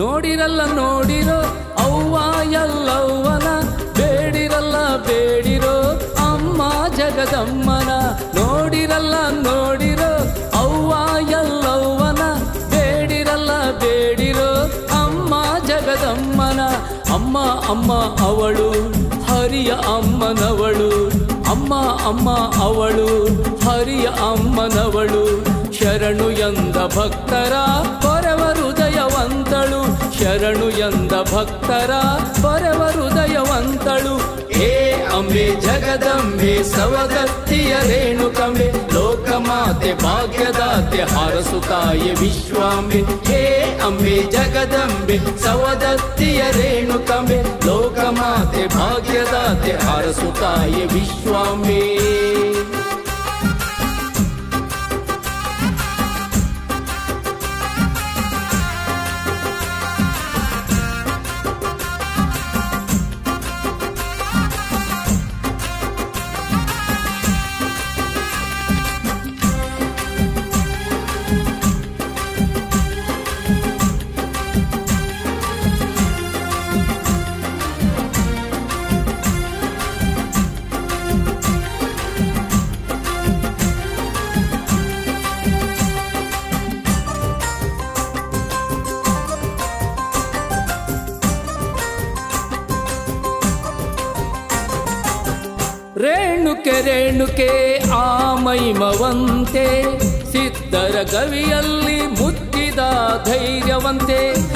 ನೋಡಿರಲ್ಲ ನೋಡಿರೋ ಅವ್ವ ಎಲ್ಲವ್ವನ, ಬೇಡಿರಲ್ಲ ಬೇಡಿರೋ ಅಮ್ಮ ಜಗದಮ್ಮನ. ನೋಡಿರಲ್ಲ ನೋಡಿರೋ ಅವ್ವ ಎಲ್ಲವ್ವನ, ಬೇಡಿರಲ್ಲ ಬೇಡಿರೋ ಅಮ್ಮ ಜಗದಮ್ಮನ. ಅಮ್ಮ ಅಮ್ಮ ಅವಳು ಹರಿಯ ಅಮ್ಮನವಳು, ಅಮ್ಮ ಅಮ್ಮ ಅವಳು ಹರಿಯ ಅಮ್ಮನವಳು. ಶರಣು ಎಂದ ಭಕ್ತರ ಪರವ ಹೃದಯವಂತಳು, ಶರಣು ಎಂದ ಭಕ್ತರ ಪರವ ಹೃದಯವಂತಳು. ಹೇ ಅಂಬೆ ಜಗದಂಬೆ ಸವದತ್ತಿಯ ರೇಣುಕಂಬೆ, ಲೋಕಮಾತೆ ಭಾಗ್ಯದಾತೆ ಹಾರಸುತ್ತಾಯೆ ವಿಶ್ವಾಂಬೆ. ಹೇ ಅಂಬೆ ಜಗದಂಬೆ ಸವದತ್ತಿಯ ರೇಣುಕಂಬೆ, ಲೋಕಮಾತೆ ಭಾಗ್ಯದಾತೆ ಹಾರಸುತ್ತಾಯೆ ವಿಶ್ವಾಂಬೆ. ರೇಣುಕೆ ರೇಣುಕೆ ಆ ಮೈಮವಂತೆ, ಸಿದ್ಧರ ಗವಿಯಲ್ಲಿ ಮುತ್ತಿದ ಧೈರ್ಯವಂತೆ.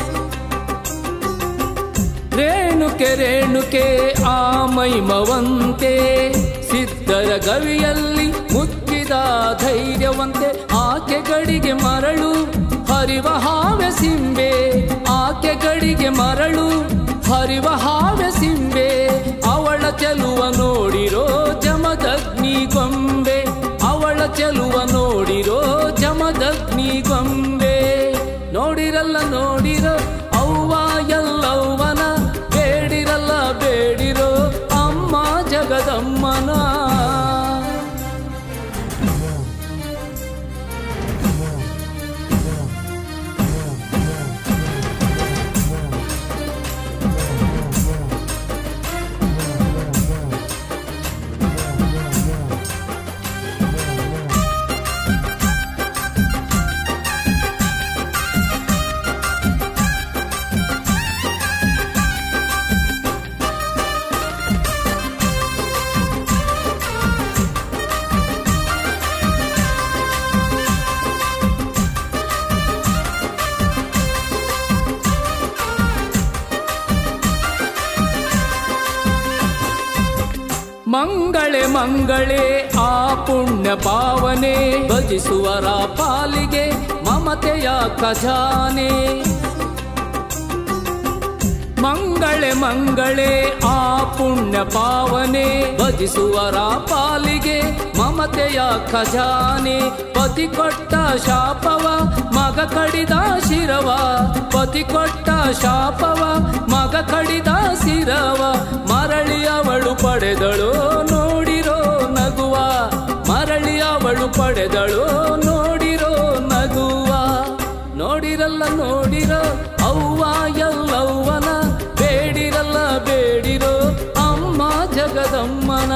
ರೇಣುಕೆ ರೇಣುಕೆ ಆ ಮೈಮವಂತೆ, ಸಿದ್ಧರ ಗವಿಯಲ್ಲಿ ಮುತ್ತಿದ ಧೈರ್ಯವಂತೆ. ಆಕೆಗಳಿಗೆ ಮರಳು ಹರಿವ ಹಾವೆ ಸಿಂಬೆ, ಆಕೆಗಳಿಗೆ ಮರಳು ಹರಿವ ಹಾವೆ ಸಿಂಬೆ. ಅವಳ ಚೆಲುವ ನೋಡಿರೋ ಜಮದಗ್ನಿ ಗೊಂಬೆ, ಅವಳ ಚೆಲುವ ನೋಡಿರೋ ಜಮದಗ್ನಿ ಗೊಂಬೆ. ನೋಡಿರಲ್ಲ ನೋಡಿರೋ ಅವ್ವ ಎಲ್ಲವ್ವನ, ಬೇಡಿರಲ್ಲ ಬೇಡಿರೋ ಅಮ್ಮ ಜಗದಮ್ಮನ. ಮಂಗಳೆ ಮಂಗಳೆ ಆ ಪುಣ್ಯ ಪಾವನೆ, ಭಜಿಸುವರ ಪಾಲಿಗೆ ಮಮತೆಯ ಖಜಾನೆ. ಮಂಗಳೆ ಮಂಗಳೆ ಆ ಪುಣ್ಯ ಪಾವನೆ, ಭಜಿಸುವರ ಪಾಲಿಗೆ ಮಮತೆಯ ಖಜಾನೆ. ಪತಿ ಕೊಟ್ಟ ಶಾಪವ ಮಗ ಕಡಿದ ಶಿರವ, ಪತಿ ಕೊಟ್ಟ ಶಾಪವ ಮಗ ಕಡಿದ ಶಿರವ. ಮರಳಿ ಅವಳು ಪಡೆದಳು ನೋಡಿರೋ ನಗುವ, ಮರಳಿ ಅವಳು ಪಡೆದಳು ನೋಡಿರೋ ನಗುವ. ನೋಡಿರಲ್ಲ ನೋಡಿರೋ ಅವ್ವ ಎಲ್ಲವ್ವನ, ಬೇಡಿರಲ್ಲ ಬೇಡಿರೋ ಅಮ್ಮ ಜಗದಮ್ಮನ.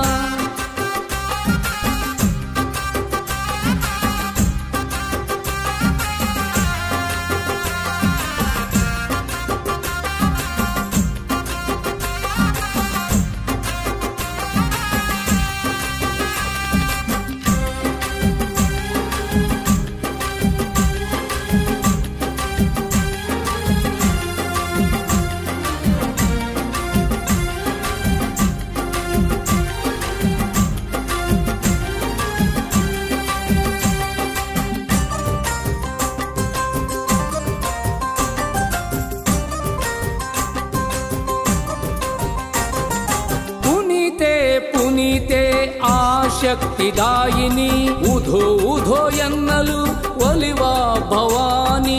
ಪುನೀತೆ ಆ ಶಕ್ತಿದಾಯಿನಿ, ಉಧೋ ಉಧೋ ಎನ್ನಲು ಒಲಿವ ಭವಾನಿ.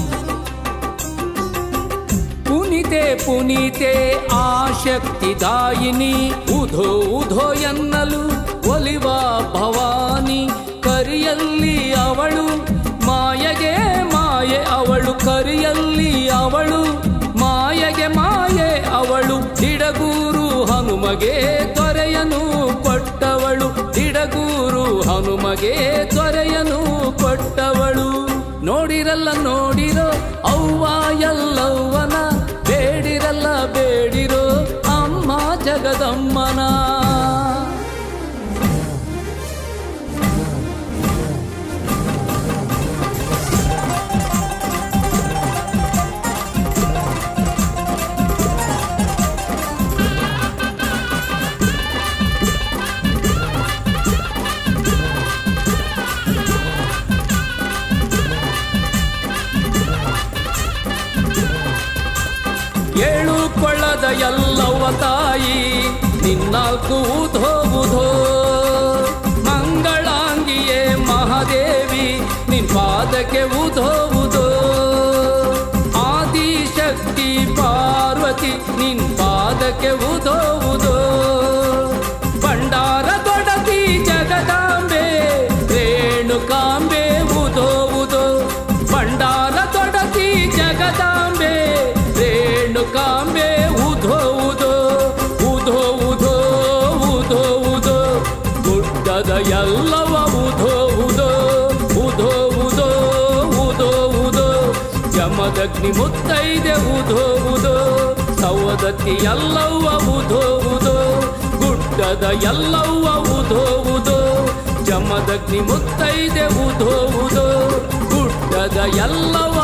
ಪುನೀತೆ ಪುನೀತೆ ಆ ಶಕ್ತಿದಾಯಿನಿ, ಉಧೋ ಉಧೋ ಎನ್ನಲು ಒಲಿವ ಭವಾನಿ. ಕರಿಯಲ್ಲಿ ಅವಳು ಮಾಯಗೆ ಮಾಯ ಮಾಯೆ ಅವಳು ಕರಿಯಲ್ಲಿ ಅವಳು ಮಾಯೆಗೆ ಮಾಯೆ ಅವಳು ದಿಡಗೂರು ಹನುಮಗೆ ದೊರೆಯನು ಕೊಟ್ಟವಳು ದಿಡಗೂರು ಹನುಮಗೆ ದೊರೆಯನು ಕೊಟ್ಟವಳು ನೋಡಿರಲ್ಲ ನೋಡಿರೋ ಅವ್ವ ಎಲ್ಲವ್ವನ ಬೇಡಿರಲ್ಲ ಬೇಡಿರೋ ಅಮ್ಮ ಜಗದಮ್ಮನ ಏಳು ಕೊಳ್ಳದ ಎಲ್ಲವ್ವ ತಾಯಿ ನಿನ್ನಾಲ್ಕು ಉಧೋ ಉಧೋ ಮಂಗಳಾಂಗಿಯೇ ಮಹಾದೇವಿ ನಿನ್ ಪಾದಕ್ಕೆ ಉಧೋ ಉಧೋ ಆದಿಶಕ್ತಿ ಪಾರ್ವತಿ ನಿನ್ ಪಾದಕ್ಕೆ ಉಧೋ ಉಧೋ ಭಂಡಾರ ದೊಡತಿ ಜಗದಾಂಬೆ ರೇಣುಕಾಂಬೆ ಉಧೋ ಉಧೋ ಭಂಡಾರ ದೊಡತಿ ಜಗದಾಂಬೆ ರೇಣುಕಾಂಬೆ ಉಧೋ ಉಧೋ ಉಧೋ ಉಧೋ ಉಧೋ ಉಧೋ ಗುಡ್ಡದ ಎಲ್ಲವ ಉಧೋ ಉಧೋ ಉಧೋ ಉಧೋ ಉಧೋ ಉಧೋ ಜಮದಗ್ನಿ ಮುತ್ತೈದೆ ಉಧೋ ಉಧೋ ಸವದತ್ತಿ ಎಲ್ಲವ್ವ ಉಧೋ ಉಧೋ ಗುಡ್ಡದ ಎಲ್ಲವ್ವ ಉಧೋ ಉಧೋ ಜಮದಗ್ನಿ ಮುತ್ತೈದೆ ಉಧೋ ಉಧೋ ಗುಡ್ಡದ ಎಲ್ಲವ